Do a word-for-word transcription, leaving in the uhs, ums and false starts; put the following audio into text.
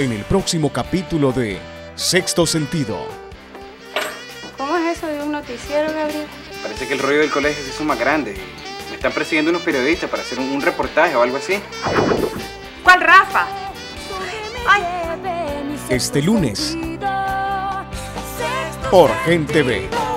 en el próximo capítulo de Sexto Sentido. ¿Cómo es eso de un noticiero, Gabriel? Parece que el rollo del colegio se hizo más grande. Me están persiguiendo unos periodistas para hacer un, un reportaje o algo así. ¿Cuál Rafa? Ay. Este lunes por Gen T V.